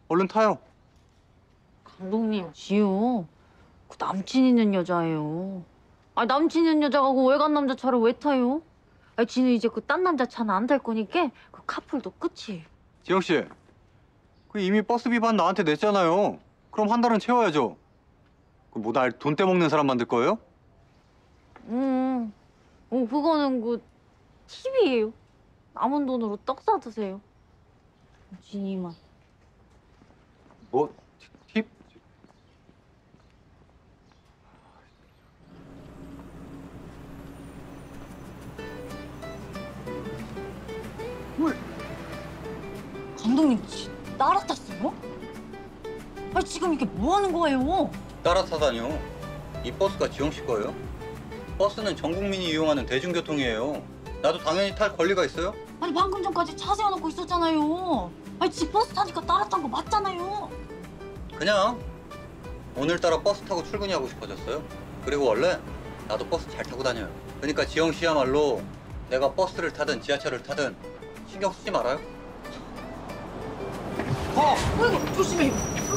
얼른 타요. 감독님, 지효. 그 남친 있는 여자예요. 아, 남친 있는 여자가 그 외간 남자 차를 왜 타요? 아, 지는 이제 그 딴 남자 차는 안 탈 거니까 그 카풀도 끝이에요. 지영 씨, 그 이미 버스비 반 나한테 냈잖아요. 그럼 한 달은 채워야죠. 뭐 날 돈 떼먹는 사람 만들 거예요? 그거는 그 팁이에요. 남은 돈으로 떡 사 드세요. 진이만. 뭐? 팁? 뭘? 감독님, 따라탔어요? 아니, 지금 이게 뭐 하는 거예요? 따라타다뇨. 이 버스가 지영 씨 거예요? 버스는 전 국민이 이용하는 대중교통이에요. 나도 당연히 탈 권리가 있어요? 아니, 방금 전까지 차 세워놓고 있었잖아요. 아니, 지 버스 타니까 따라탄 거 맞잖아요. 그냥 오늘따라 버스 타고 출근이 하고 싶어졌어요. 그리고 원래 나도 버스 잘 타고 다녀요. 그러니까 지영 씨야말로 내가 버스를 타든 지하철을 타든 신경 쓰지 말아요. 어이구, 조심해요.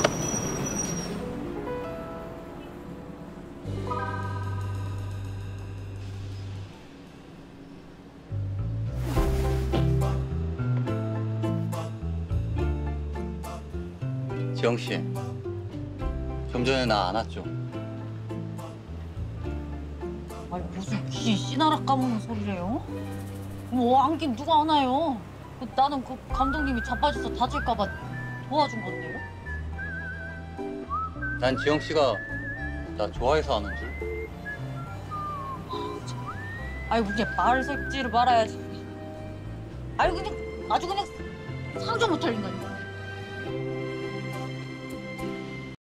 지영 씨, 좀 전에 나 안았죠? 아니, 무슨 귀 씨나락 까먹는 소리래요? 뭐 안긴 누가 안아요? 나는 그 감독님이 자빠져서 다칠까 봐 도와준 건데요. 난 지영 씨가 나 좋아해서 아는 줄. 아이, 그냥 말을 섞지를 말아야지. 아이, 그냥 아주 그냥 상종 못할 인간이야.